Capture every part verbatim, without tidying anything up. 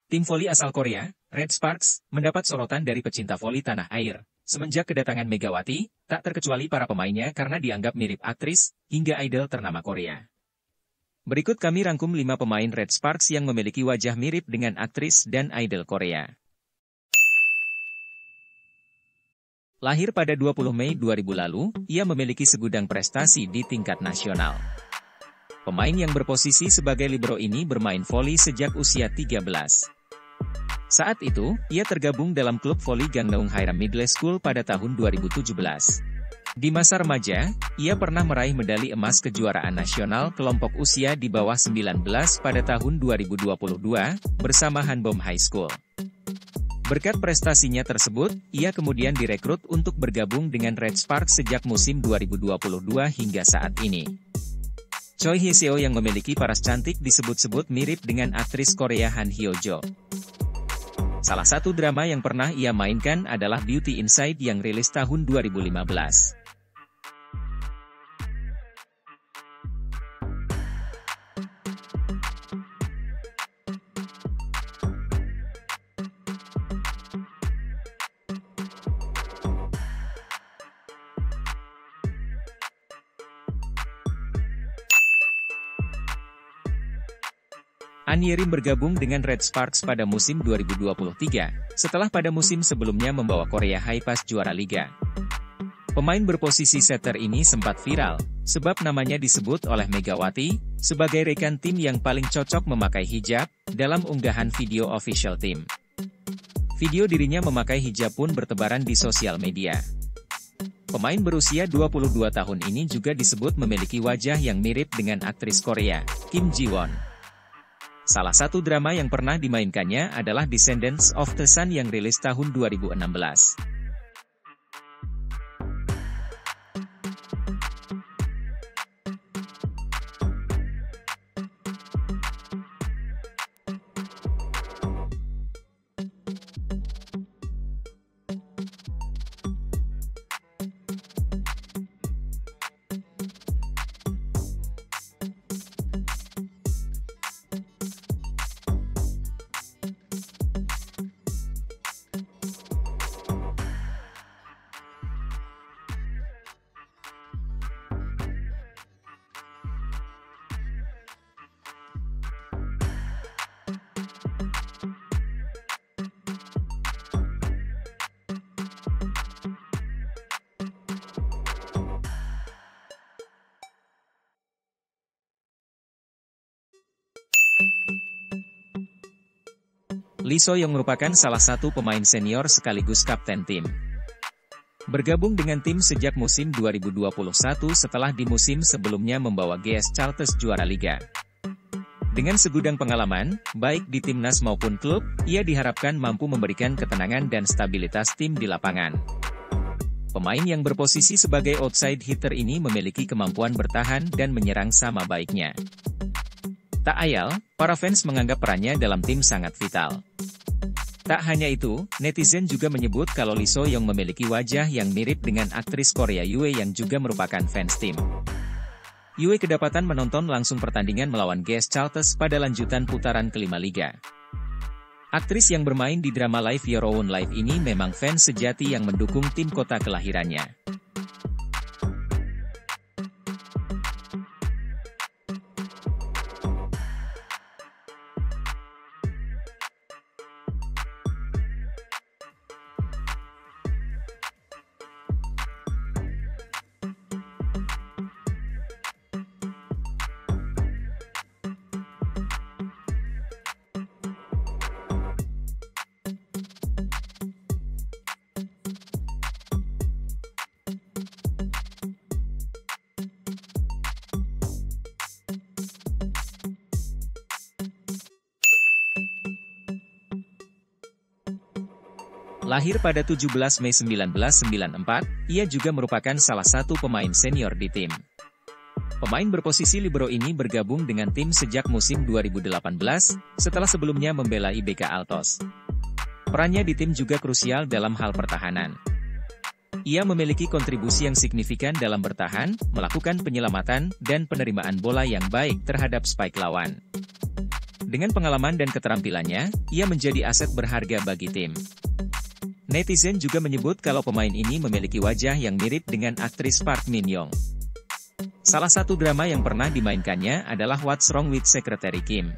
Tim voli asal Korea, Red Sparks, mendapat sorotan dari pecinta voli tanah air. Semenjak kedatangan Megawati, tak terkecuali para pemainnya karena dianggap mirip aktris, hingga idol ternama Korea. Berikut kami rangkum lima pemain Red Sparks yang memiliki wajah mirip dengan aktris dan idol Korea. Lahir pada dua puluh Mei dua ribu lalu, ia memiliki segudang prestasi di tingkat nasional. Pemain yang berposisi sebagai libero ini bermain voli sejak usia tiga belas. Saat itu, ia tergabung dalam klub voli Gangneung Hiram Middle School pada tahun dua ribu tujuh belas. Di masa remaja, ia pernah meraih medali emas kejuaraan nasional kelompok usia di bawah sembilan belas pada tahun dua ribu dua puluh dua, bersama Hanbom High School. Berkat prestasinya tersebut, ia kemudian direkrut untuk bergabung dengan Red Sparks sejak musim dua ribu dua puluh dua hingga saat ini. Choi Hye-seo yang memiliki paras cantik disebut-sebut mirip dengan aktris Korea Han Hyo-jo. Salah satu drama yang pernah ia mainkan adalah Beauty Inside yang rilis tahun dua ribu lima belas. An Yerim bergabung dengan Red Sparks pada musim dua ribu dua puluh tiga, setelah pada musim sebelumnya membawa Korea Hi-Pass juara liga. Pemain berposisi setter ini sempat viral, sebab namanya disebut oleh Megawati, sebagai rekan tim yang paling cocok memakai hijab, dalam unggahan video official tim. Video dirinya memakai hijab pun bertebaran di sosial media. Pemain berusia dua puluh dua tahun ini juga disebut memiliki wajah yang mirip dengan aktris Korea, Kim Ji-won. Salah satu drama yang pernah dimainkannya adalah Descendants of the Sun yang rilis tahun dua ribu enam belas. Lee So-young merupakan salah satu pemain senior sekaligus kapten tim. Bergabung dengan tim sejak musim dua ribu dua puluh satu setelah di musim sebelumnya membawa G S Chartres juara liga. Dengan segudang pengalaman, baik di timnas maupun klub, ia diharapkan mampu memberikan ketenangan dan stabilitas tim di lapangan. Pemain yang berposisi sebagai outside hitter ini memiliki kemampuan bertahan dan menyerang sama baiknya. Tak ayal, para fans menganggap perannya dalam tim sangat vital. Tak hanya itu, netizen juga menyebut kalau Lee So-young memiliki wajah yang mirip dengan aktris Korea Yue yang juga merupakan fans tim. Yue kedapatan menonton langsung pertandingan melawan G S Chartres pada lanjutan putaran kelima liga. Aktris yang bermain di drama Live Your Own Life ini memang fans sejati yang mendukung tim kota kelahirannya. Lahir pada tujuh belas Mei seribu sembilan ratus sembilan puluh empat, ia juga merupakan salah satu pemain senior di tim. Pemain berposisi libero ini bergabung dengan tim sejak musim dua ribu delapan belas, setelah sebelumnya membela I B K Altos. Perannya di tim juga krusial dalam hal pertahanan. Ia memiliki kontribusi yang signifikan dalam bertahan, melakukan penyelamatan, dan penerimaan bola yang baik terhadap spike lawan. Dengan pengalaman dan keterampilannya, ia menjadi aset berharga bagi tim. Netizen juga menyebut kalau pemain ini memiliki wajah yang mirip dengan aktris Park Min Young. Salah satu drama yang pernah dimainkannya adalah What's Wrong with Secretary Kim.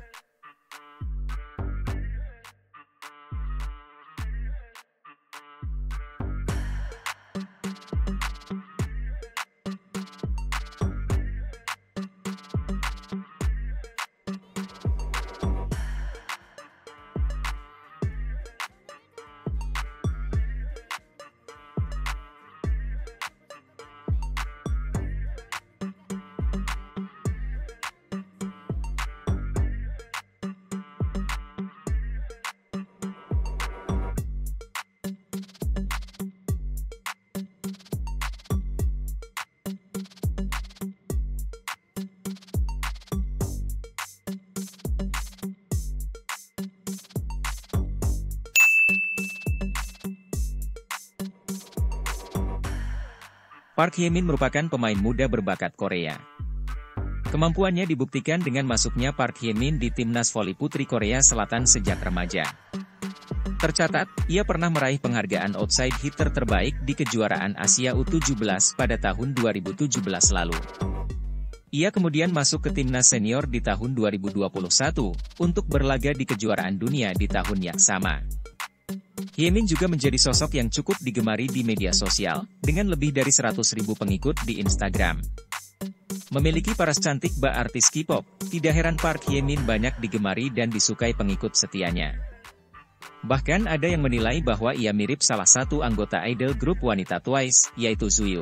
Park Hye-min merupakan pemain muda berbakat Korea. Kemampuannya dibuktikan dengan masuknya Park Hye-min di timnas voli putri Korea Selatan sejak remaja. Tercatat, ia pernah meraih penghargaan outside hitter terbaik di kejuaraan Asia U tujuh belas pada tahun dua ribu tujuh belas lalu. Ia kemudian masuk ke timnas senior di tahun dua ribu dua puluh satu, untuk berlaga di kejuaraan dunia di tahun yang sama. Hye-min juga menjadi sosok yang cukup digemari di media sosial, dengan lebih dari seratus ribu pengikut di Instagram. Memiliki paras cantik bak artis K-pop, tidak heran Park Hye-min banyak digemari dan disukai pengikut setianya. Bahkan ada yang menilai bahwa ia mirip salah satu anggota idol grup wanita Twice, yaitu Suyu.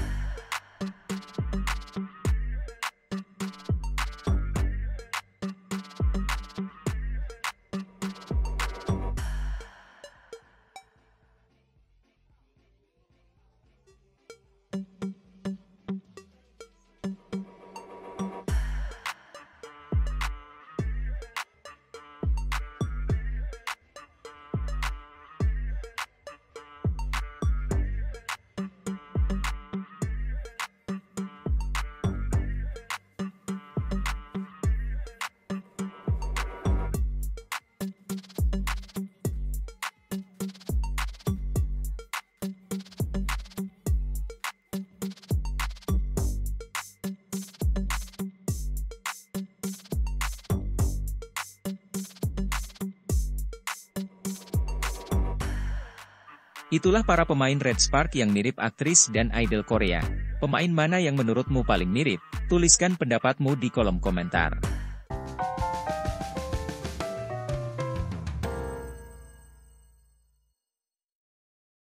Itulah para pemain Red Spark yang mirip aktris dan idol Korea. Pemain mana yang menurutmu paling mirip? Tuliskan pendapatmu di kolom komentar.